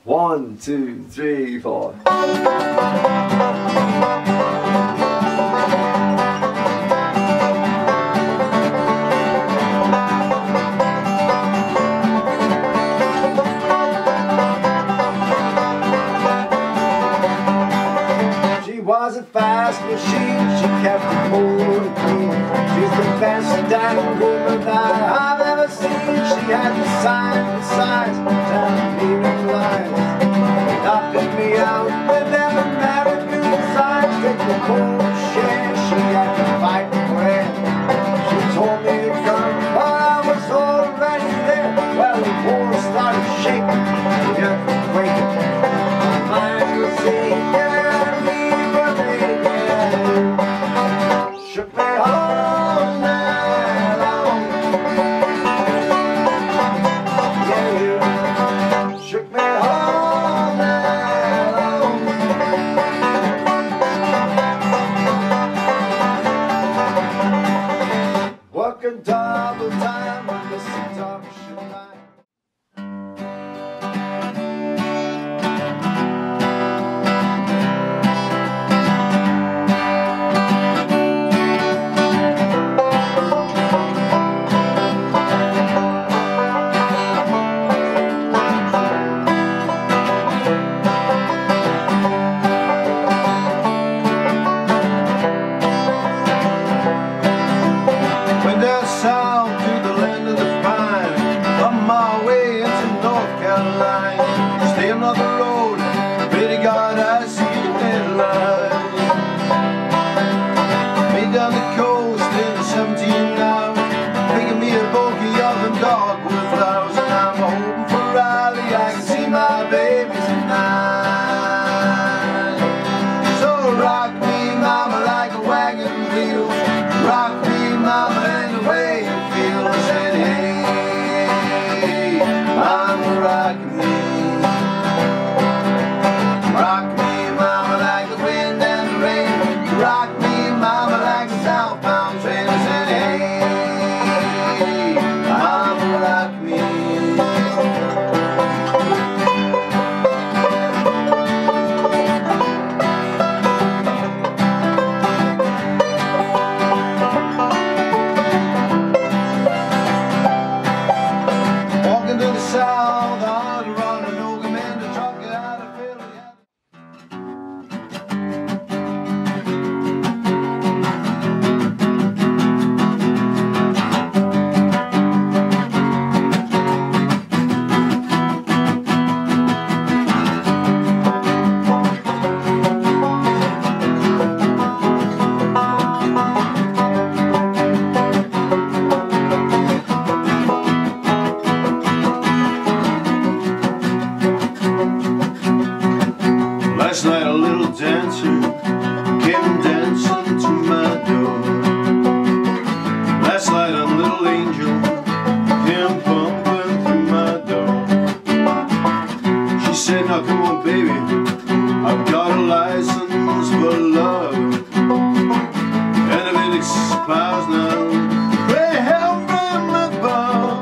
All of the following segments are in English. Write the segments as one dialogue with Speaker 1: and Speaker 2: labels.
Speaker 1: 1, 2, 3, 4. She was a fast machine, she kept it cold and clean. She's the best damn woman that I've ever seen. She had the sign, the size, telling me no lies. Knocking me out with them American signs. Take the whole share, she had to fight for it. She told me to come, but I was already there. Well, the war started shaking, the earth was quaking. My mind was saying, shook me all night long. Yeah, you shook me all night long. Working double time on this seduction line. South to the land of the pine, on my way into North Carolina. Stay on the road, pray to God I see the headlights. Made down the coast in the 17 hours, picking me a bouquet of them dogwood flowers. And I'm hoping for Raleigh, I can see my baby tonight. So rock me, mama, like a wagon wheel. Rock me, mama, and the way you feel. I said, hey, mama, rock me. Rock me, mama, like the wind and the rain. Rock me, mama, like a southbound train. I said, hey, mama, rock me. South, on the run, and no man to truck it out of Philly. Last night a little dancer came dancing to my door. Last night a little angel came bumping through my door. She said, now come on baby, I've got a license for love. And if it expires now, pray help from above.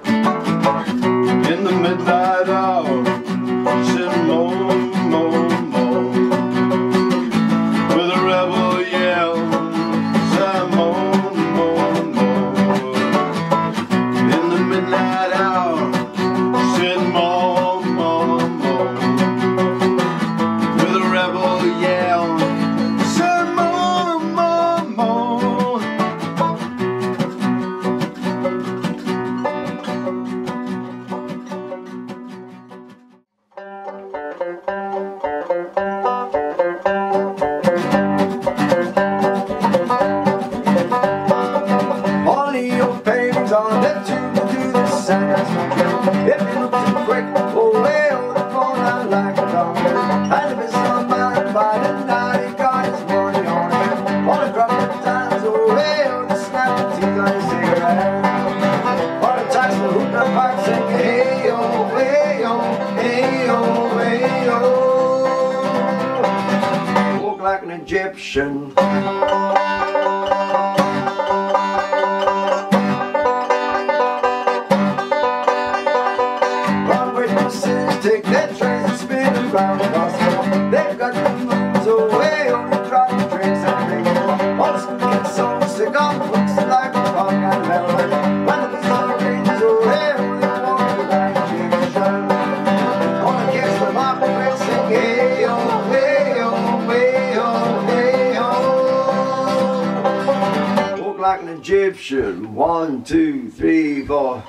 Speaker 1: In the midnight hour, she said, moan, moan, with a rebel yell, said moan, moan, moan. In the midnight hour, said moan, moan, moan, with a rebel yell, said moan, moan, moan. On that tune to the sound. If you look too quick, away on the phone, I like a dog. And if it's on my by the night, he got his money on him. On the drop of times, away on the snap of teeth on his cigarette. On the tax, the hoop, the pipe, sing, hey, oh, hey, oh, hey, oh, hey, oh. Walk like an Egyptian. Take that train. round the gospel. They've got the moves away on the driving drinks and drinking. All the school kids so sick on books like a rock and melody. When the bizarre rains away on the water like James Show. On the kids with my friends sing hey oh, hey oh, hey oh, hey oh. Walk like an Egyptian, 1, 2, 3, 4.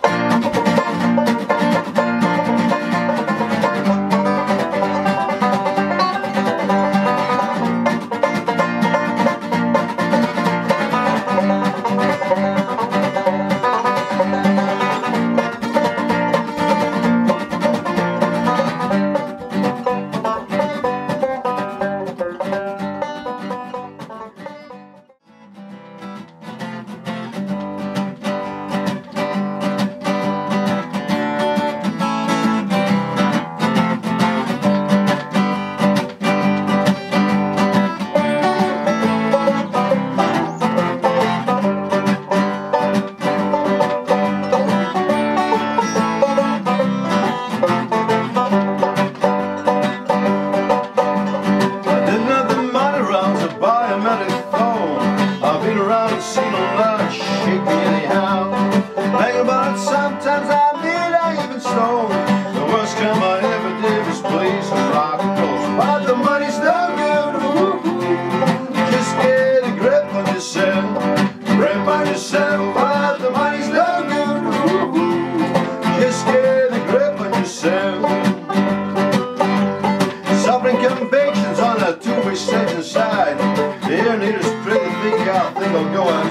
Speaker 2: Sometimes I admit I even stole. The worst crime I ever did was play some rock and roll. But the money's no good. Just get a grip on yourself. Grip on yourself. But the money's no good. Just get a grip on yourself. Suffering convictions on a two-way station side. The ear needers pretty think I'll go out.